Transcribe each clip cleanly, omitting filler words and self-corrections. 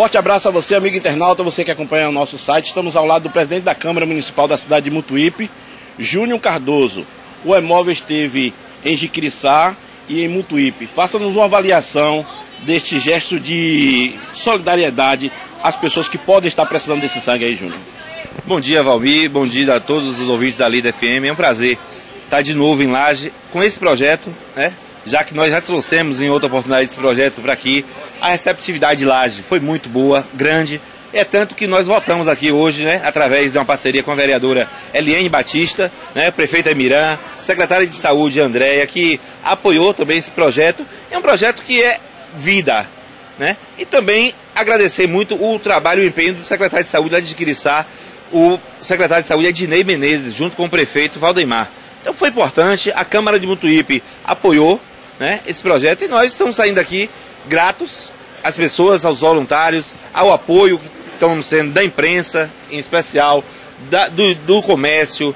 Forte abraço a você, amigo internauta, você que acompanha o nosso site. Estamos ao lado do presidente da Câmara Municipal da cidade de Mutuípe, Júnior Cardoso. O Hemóvel esteve em Jiquiriçá e em Mutuípe. Faça-nos uma avaliação deste gesto de solidariedade às pessoas que podem estar precisando desse sangue aí, Júnior. Bom dia, Valmir. Bom dia a todos os ouvintes da Líder FM. É um prazer estar de novo em Laje com esse projeto, né? Já que nós já trouxemos em outra oportunidade esse projeto para aqui. A receptividade de Laje foi muito boa, grande. É tanto que nós votamos aqui hoje, né, através de uma parceria com a vereadora Eliane Batista, né, prefeita Emirã, secretária de Saúde Andréia, que apoiou também esse projeto. É um projeto que é vida, né? E também agradecer muito o trabalho e o empenho do secretário de Saúde lá de Jiquiriçá, o secretário de Saúde Ednei Menezes, junto com o prefeito Valdemar. Então foi importante, a Câmara de Mutuípe apoiou, né, esse projeto e nós estamos saindo daqui gratos às pessoas, aos voluntários, ao apoio que estão sendo da imprensa, em especial, do comércio,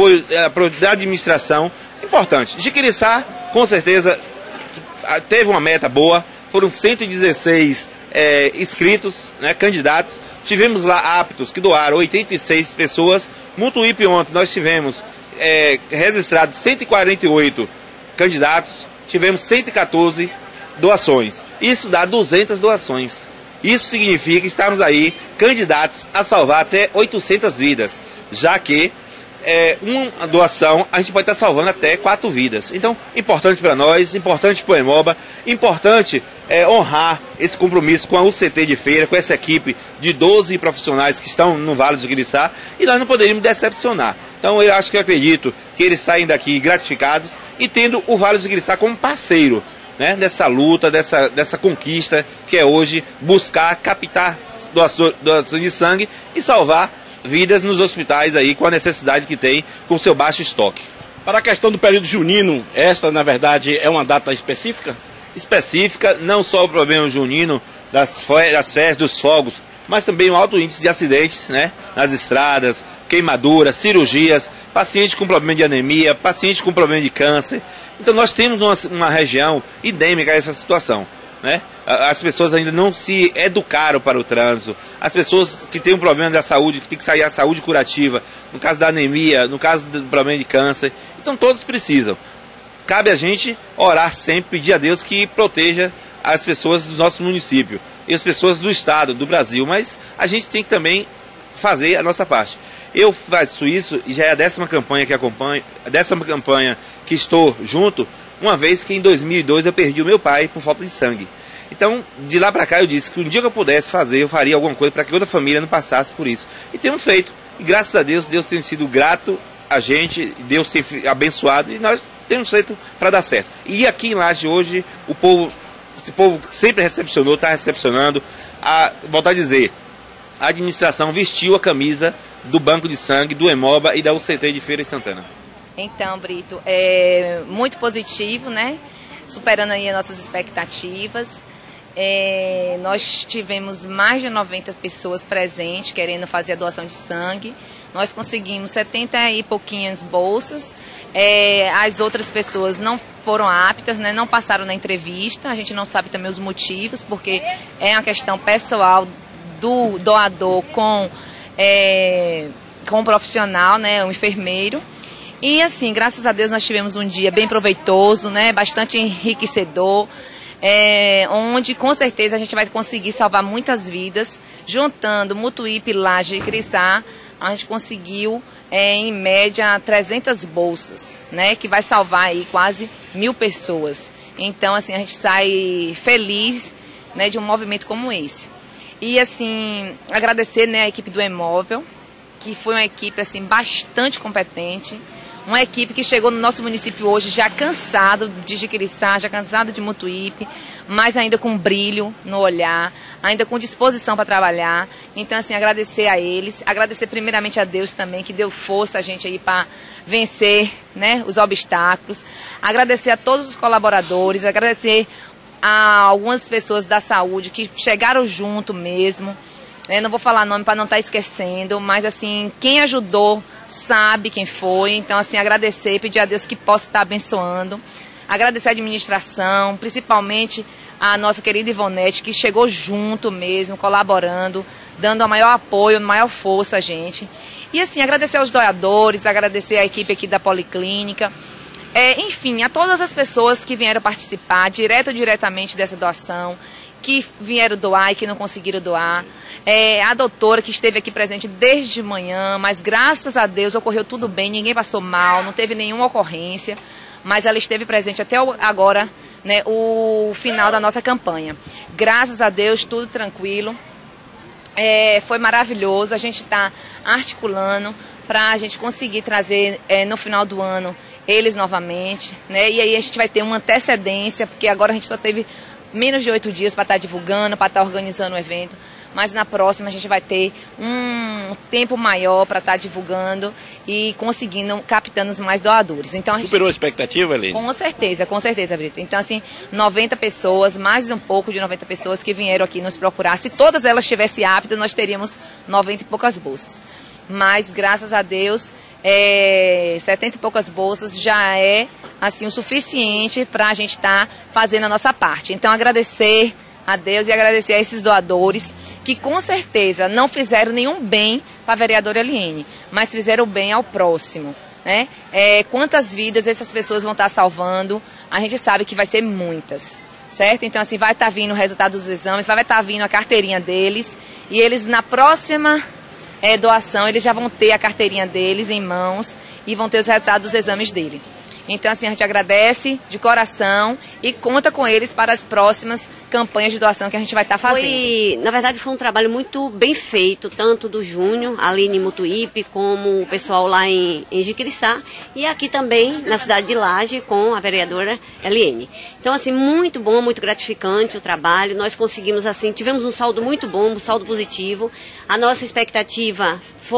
da administração. Importante. Jiquiriçá, com certeza, teve uma meta boa, foram 116 inscritos, né, candidatos. Tivemos lá aptos que doaram 86 pessoas. Mutuípe ontem nós tivemos registrados 148 candidatos, tivemos 114 doações. Isso dá 200 doações. Isso significa que estamos aí candidatos a salvar até 800 vidas, já que uma doação a gente pode estar salvando até 4 vidas. Então, importante para nós, importante para o Hemoba, importante honrar esse compromisso com a UCT de Feira, com essa equipe de 12 profissionais que estão no Vale do Jiquiriçá, e nós não poderíamos decepcionar. Então, eu acredito que eles saem daqui gratificados e tendo o Vale do Jiquiriçá como parceiro, né, dessa luta, dessa conquista que é hoje buscar captar doações de sangue e salvar vidas nos hospitais aí com a necessidade que tem com seu baixo estoque. Para a questão do período junino, esta na verdade é uma data específica? Específica, não só o problema junino das festas, dos fogos, mas também o alto índice de acidentes, né, nas estradas, queimaduras, cirurgias, pacientes com problema de anemia, pacientes com problema de câncer. Então nós temos uma região endêmica a essa situação, né? As pessoas ainda não se educaram para o trânsito, as pessoas que têm um problema da saúde, que tem que sair a saúde curativa, no caso da anemia, no caso do problema de câncer, então todos precisam. Cabe a gente orar sempre, pedir a Deus que proteja as pessoas do nosso município e as pessoas do estado, do Brasil, mas a gente tem que também fazer a nossa parte. Eu faço isso e já é a 10ª campanha que acompanho, a 10ª campanha que estou junto, uma vez que em 2002 eu perdi o meu pai por falta de sangue. Então, de lá para cá eu disse que um dia que eu pudesse fazer, eu faria alguma coisa para que outra família não passasse por isso. E temos feito. E graças a Deus, Deus tem sido grato a gente, Deus tem abençoado e nós temos feito para dar certo. E aqui em Laje hoje, esse povo sempre recepcionou, está recepcionando. Volto a dizer, a administração vestiu a camisa do Banco de Sangue, do Hemoba e da UCT de Feira de Santana. Então, Brito, é muito positivo, né? Superando aí as nossas expectativas. Nós tivemos mais de 90 pessoas presentes querendo fazer a doação de sangue. Nós conseguimos 70 e pouquinhas bolsas. As outras pessoas não foram aptas, né? Não passaram na entrevista. A gente não sabe também os motivos, porque é uma questão pessoal do doador com o profissional, né? O enfermeiro. E assim, graças a Deus nós tivemos um dia bem proveitoso, né? Bastante enriquecedor. Onde com certeza a gente vai conseguir salvar muitas vidas, juntando Mutuípe, Laje e Jiquiriçá. A gente conseguiu, em média, 300 bolsas, né, que vai salvar aí quase 1000 pessoas. Então, assim, a gente sai feliz, né, de um movimento como esse. E, assim, agradecer, né, a equipe do Hemóvel, que foi uma equipe, assim, bastante competente. Uma equipe que chegou no nosso município hoje já cansado de Jiquiriçá, já cansado de Mutuípe, mas ainda com brilho no olhar, ainda com disposição para trabalhar. Então, assim, agradecer a eles, agradecer primeiramente a Deus também, que deu força a gente aí para vencer, né, os obstáculos. Agradecer a todos os colaboradores, agradecer a algumas pessoas da saúde que chegaram junto mesmo. Não vou falar nome para não estar esquecendo, mas assim, quem ajudou sabe quem foi. Então, assim, agradecer, pedir a Deus que possa estar abençoando. Agradecer a administração, principalmente a nossa querida Ivonete, que chegou junto mesmo, colaborando, dando a maior apoio, a maior força a gente. E assim, agradecer aos doadores, agradecer à equipe aqui da Policlínica, enfim, a todas as pessoas que vieram participar, direto ou diretamente dessa doação, que vieram doar e que não conseguiram doar. A doutora que esteve aqui presente desde manhã, mas graças a Deus ocorreu tudo bem, ninguém passou mal, não teve nenhuma ocorrência, mas ela esteve presente até agora, né, o final da nossa campanha. Graças a Deus, tudo tranquilo. Foi maravilhoso, a gente está articulando para a gente conseguir trazer no final do ano eles novamente, né? E aí a gente vai ter uma antecedência, porque agora a gente só teve menos de 8 dias para estar divulgando, para estar organizando o evento, mas na próxima a gente vai ter um tempo maior para estar divulgando e conseguindo, captando mais doadores. Então, superou a expectativa, Helene? Com certeza, Brito. Então, assim, 90 pessoas, mais um pouco de 90 pessoas que vieram aqui nos procurar. Se todas elas estivessem aptas, nós teríamos 90 e poucas bolsas. Mas, graças a Deus, 70 e poucas bolsas já é assim o suficiente para a gente estar fazendo a nossa parte. Então, agradecer a Deus e agradecer a esses doadores que com certeza não fizeram nenhum bem para a vereadora Eliene, mas fizeram bem ao próximo, né? Quantas vidas essas pessoas vão estar salvando, a gente sabe que vai ser muitas, certo? Então, assim, vai estar vindo o resultado dos exames, vai estar vindo a carteirinha deles, e eles na próxima doação, eles já vão ter a carteirinha deles em mãos e vão ter os resultados dos exames dele. Então, assim, a gente agradece de coração e conta com eles para as próximas campanhas de doação que a gente vai estar fazendo. Na verdade, foi um trabalho muito bem feito, tanto do Júnior, ali em Mutuípe, como o pessoal lá em Jiquiriçá, e aqui também na cidade de Laje, com a vereadora Eliene. Então, assim, muito bom, muito gratificante o trabalho. Nós conseguimos, assim, tivemos um saldo muito bom, um saldo positivo. A nossa expectativa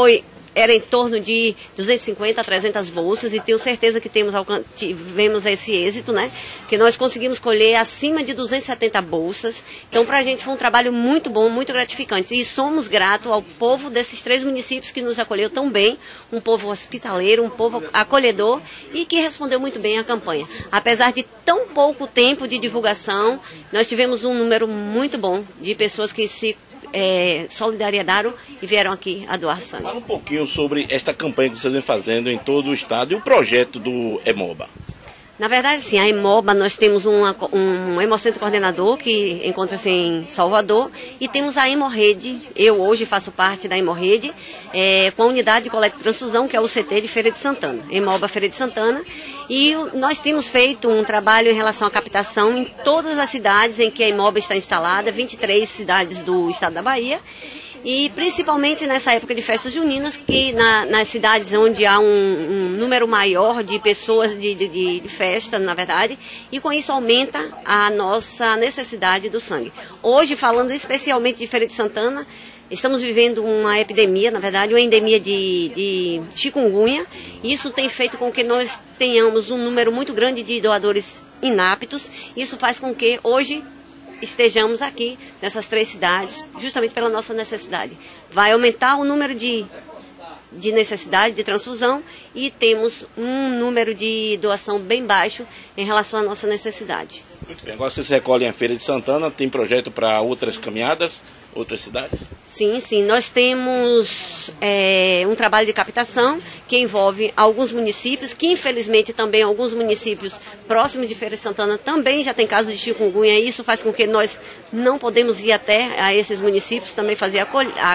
era em torno de 250 a 300 bolsas, e tenho certeza que tivemos esse êxito, né? Que nós conseguimos colher acima de 270 bolsas. Então, para a gente foi um trabalho muito bom, muito gratificante. E somos gratos ao povo desses 3 municípios que nos acolheu tão bem, um povo hospitaleiro, um povo acolhedor e que respondeu muito bem à campanha. Apesar de tão pouco tempo de divulgação, nós tivemos um número muito bom de pessoas que se solidarizaram e vieram aqui a doar sangue. Fala um pouquinho sobre esta campanha que vocês vêm fazendo em todo o estado e o projeto do Hemoba. Na verdade, sim, a Hemoba, nós temos um Hemocentro Coordenador que encontra-se em Salvador, e temos a Hemorrede. Eu hoje faço parte da Hemorrede, com a unidade de coleta e transfusão, que é o CT de Feira de Santana, Hemoba Feira de Santana, e nós temos feito um trabalho em relação à captação em todas as cidades em que a Hemoba está instalada, 23 cidades do estado da Bahia, e principalmente nessa época de festas juninas, que nas cidades onde há um número maior de pessoas de festa, na verdade, e com isso aumenta a nossa necessidade do sangue. Hoje, falando especialmente de Feira de Santana, estamos vivendo uma epidemia, na verdade, uma endemia de chikungunya. Isso tem feito com que nós tenhamos um número muito grande de doadores inaptos. Isso faz com que hoje estejamos aqui nessas 3 cidades, justamente pela nossa necessidade. Vai aumentar o número de necessidade de transfusão, e temos um número de doação bem baixo em relação à nossa necessidade. Muito bem, agora vocês recolhem a Feira de Santana, tem projeto para outras caminhadas, outras cidades? Sim, nós temos um trabalho de captação que envolve alguns municípios, que infelizmente também alguns municípios próximos de Feira de Santana também já tem casos de chikungunya, e isso faz com que nós não podemos ir até a esses municípios também fazer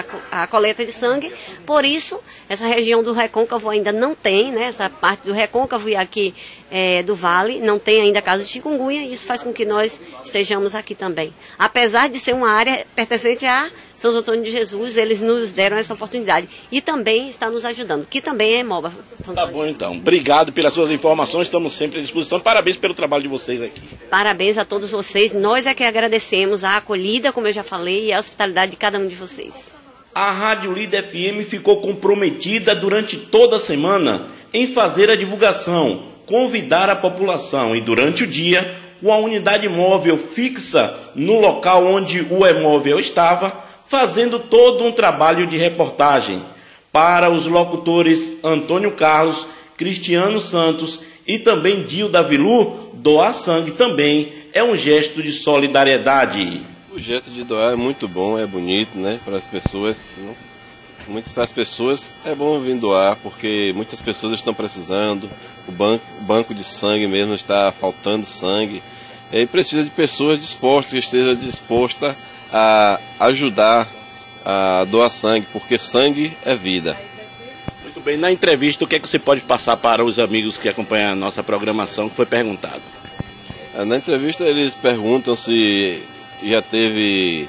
a coleta de sangue. Por isso, essa região do Recôncavo ainda não tem, né, essa parte do Recôncavo e aqui do Vale, não tem ainda casos de chikungunya, e isso faz com que nós estejamos aqui também. Apesar de ser uma área pertencente a São Antônio de Jesus, eles nos deram essa oportunidade e também está nos ajudando, que também é Hemoba. Tá bom, então. Obrigado pelas suas informações, estamos sempre à disposição. Parabéns pelo trabalho de vocês aqui. Parabéns a todos vocês. Nós é que agradecemos a acolhida, como eu já falei, e a hospitalidade de cada um de vocês. A Rádio Líder FM ficou comprometida durante toda a semana em fazer a divulgação, convidar a população, e durante o dia, uma unidade móvel fixa no local onde o Hemóvel estava, fazendo todo um trabalho de reportagem para os locutores Antônio Carlos, Cristiano Santos e também Dilda Vilu. Doar sangue também é um gesto de solidariedade. O gesto de doar é muito bom, é bonito, né? Para as pessoas, para as pessoas é bom vir doar, porque muitas pessoas estão precisando. O banco de sangue mesmo está faltando sangue. E precisa de pessoas dispostas, que estejam dispostas a ajudar a doar sangue, porque sangue é vida. Muito bem, na entrevista, o que é que você pode passar para os amigos que acompanham a nossa programação, que foi perguntado? Na entrevista eles perguntam se já teve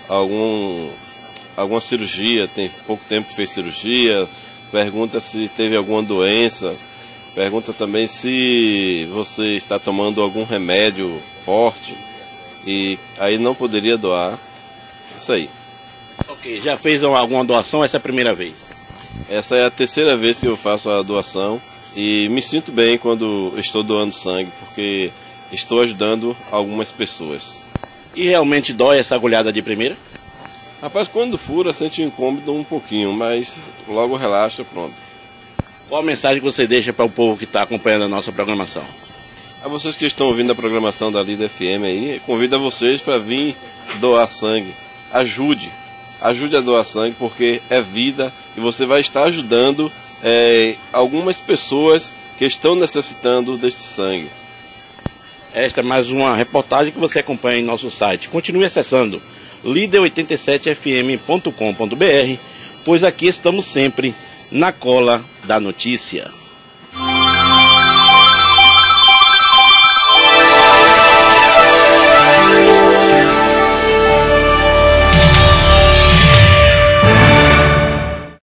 alguma cirurgia, tem pouco tempo que fez cirurgia, pergunta se teve alguma doença, pergunta também se você está tomando algum remédio forte e aí não poderia doar. Isso aí. Ok, já fez alguma doação? Essa é a primeira vez? Essa é a terceira vez que eu faço a doação e me sinto bem quando estou doando sangue, porque estou ajudando algumas pessoas. E realmente dói essa agulhada de primeira? Rapaz, quando fura sente incômodo um pouquinho, mas logo relaxa, pronto. Qual a mensagem que você deixa para o povo que está acompanhando a nossa programação? A vocês que estão ouvindo a programação da Líder FM aí, convido a vocês para vir doar sangue. Ajude a doar sangue, porque é vida e você vai estar ajudando algumas pessoas que estão necessitando deste sangue. Esta é mais uma reportagem que você acompanha em nosso site. Continue acessando lider87fm.com.br, pois aqui estamos sempre na cola da notícia.